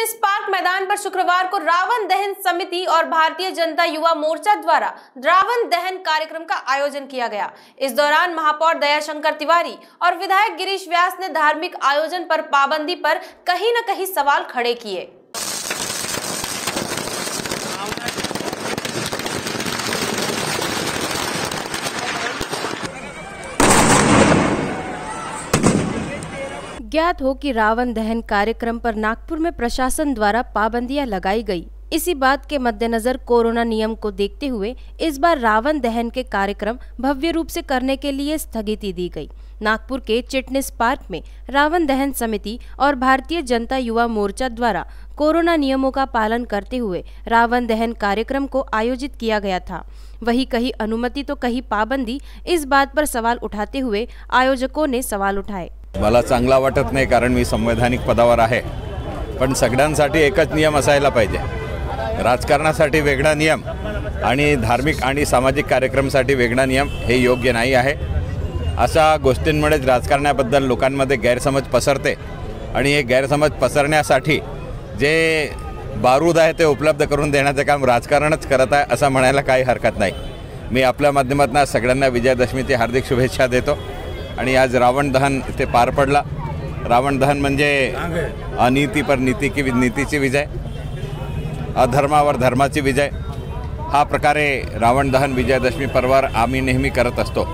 Chitnis park मैदान पर शुक्रवार को रावण दहन समिति और भारतीय जनता युवा मोर्चा द्वारा रावण दहन कार्यक्रम का आयोजन किया गया। इस दौरान महापौर दयाशंकर तिवारी और विधायक गिरीश व्यास ने धार्मिक आयोजन पर पाबंदी पर कहीं न कहीं सवाल खड़े किए। ज्ञात हो कि रावण दहन कार्यक्रम पर नागपुर में प्रशासन द्वारा पाबंदियां लगाई गई। इसी बात के मद्देनजर कोरोना नियम को देखते हुए इस बार रावण दहन के कार्यक्रम भव्य रूप से करने के लिए स्थगिति दी गई। नागपुर के चिटनिस पार्क में रावण दहन समिति और भारतीय जनता युवा मोर्चा द्वारा कोरोना नियमों का पालन करते हुए रावण दहन कार्यक्रम को आयोजित किया गया था। वहीं कहीं अनुमति तो कहीं पाबंदी, इस बात पर सवाल उठाते हुए आयोजकों ने सवाल उठाए। मला चांगला वाटत नाही, कारण मी संवैधानिक पदावर आहे, पण सगळ्यांसाठी एकच नियम असायला पाहिजे। राजकारणासाठी वेगळा नियम आणि धार्मिक आणि सामाजिक कार्यक्रमासाठी वेगळा नियम हे योग्य नाही आहे। अशा गोष्टींमुळे राजकारणाबद्दल लोकांमध्ये गैरसमज पसरते आणि हे गैरसमज पसरण्यासाठी जे बारूद आहे ते उपलब्ध करून देण्याचे काम राजकारणच करत आहे असं म्हणायला काही हरकत नाही। मी आपल्या माध्यमातून सगळ्यांना विजयादशमीची हार्दिक शुभेच्छा देतो। आणि आज रावण दहन इथे पार पडला। रावण दहन म्हणजे अनीति पर नीतीची विजय, अधर्मावर धर्माची विजय। हा प्रकारे रावण दहन विजयादशमी पर्वावर आम्ही नेहमी करत असतो।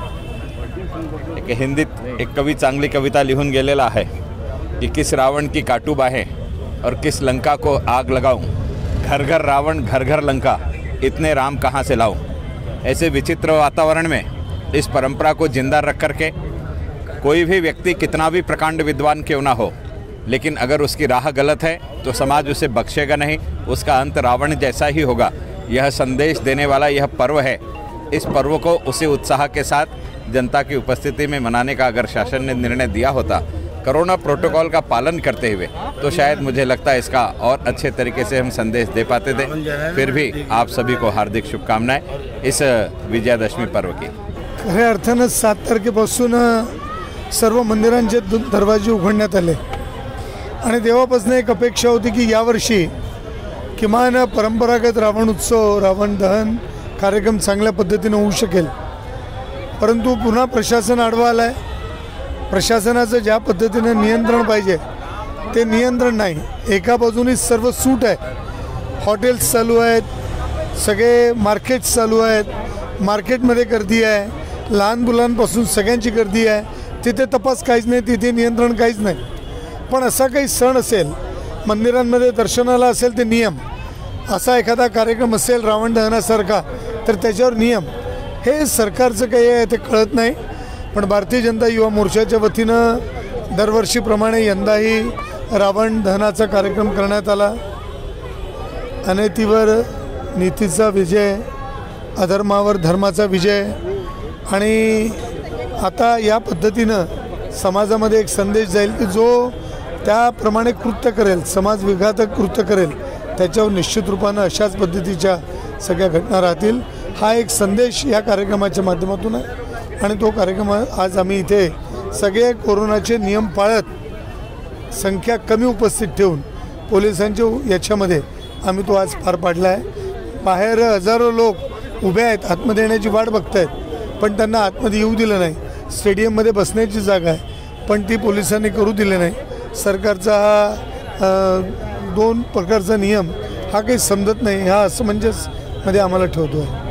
एक हिंदीत एक कवी चांगली कविता लिहून गेलेला आहे कि किस रावण की काटूब आहे और किस लंका को आग लगाऊं, घर घर रावण घर घर लंका, इतने राम कहाँ से लाऊं। ऐसे विचित्र वातावरण में इस परंपरा को जिंदा रख करके कोई भी व्यक्ति कितना भी प्रकांड विद्वान क्यों ना हो, लेकिन अगर उसकी राह गलत है तो समाज उसे बख्शेगा नहीं, उसका अंत रावण जैसा ही होगा। यह संदेश देने वाला यह पर्व है। इस पर्व को उसी उत्साह के साथ जनता की उपस्थिति में मनाने का अगर शासन ने निर्णय दिया होता कोरोना प्रोटोकॉल का पालन करते हुए, तो शायद मुझे लगता है इसका और अच्छे तरीके से हम संदेश दे पाते थे। फिर भी आप सभी को हार्दिक शुभकामनाएं इस विजयादशमी पर्व की। खऱ्या अर्थानं 7 तारखेपासून सर्व मंदिरांचे दरवाजे उघडण्यात आले आणि तेव्हापासून एक अपेक्षा होती की यावर्षी किमान परंपरागत रावण उत्सव, रावण दहन कार्यक्रम चांगल्या पद्धतीने होऊ शकेल। परंतु पुन्हा प्रशासन आडवा आलाय। प्रशासनाचं ज्या पद्धतीने नियंत्रण पाहिजे ते नियंत्रण नाही। एका बाजूने सर्व सूट आहे, हॉटेल्स चालू आहेत, सगळे मार्केट्स चालू आहेत, मार्केटमध्ये गर्दी आहे, लहान मुलांपासून सगळ्यांची गर्दी आहे। तिथे तपास काहीच नाही, तिथे नियंत्रण काहीच नाही। पण असा काही सण असेल, मंदिरांमध्ये दर्शनाला असेल ते नियम, असा एखादा कार्यक्रम असेल रावण दहनासारखा तर त्याच्यावर नियम, हे सरकारचं काही आहे ते कळत नाही। पण भारतीय जनता युवा मोर्चाच्या वतीनं दरवर्षीप्रमाणे यंदाही रावण दहनाचा कार्यक्रम करण्यात आला। अनैतिवर नीतीचा विजय, अधर्मावर धर्माचा विजय। आणि आता या पद्धतीनं समाजामध्ये एक संदेश जाईल की जो त्याप्रमाणे कृत्य करेल, समाज विघातक कृत्य करेल, त्याच्यावर निश्चित रूपानं अशाच पद्धतीच्या सगळ्या घटना राहतील। हा एक संदेश या कार्यक्रमाच्या माध्यमातून आहे आणि तो कार्यक्रम आज आम्ही इथे सगळे कोरोनाचे नियम पाळत संख्या कमी उपस्थित ठेवून पोलिसांच्या याच्यामध्ये आम्ही तो आज पार पाडला आहे। बाहेर हजारो लोक उभे आहेत, आतमध्ये येण्याची वाट बघतायत, पण त्यांना आतमध्ये येऊ दिलं नाही। स्टेडियममध्ये बसण्याची जागा आहे पण ती पोलिसांनी करू दिले नाही। सरकारचा हा 2 प्रकारचा नियम हा काही समजत नाही, हा असमंजसमध्ये आम्हाला ठेवतो आहे।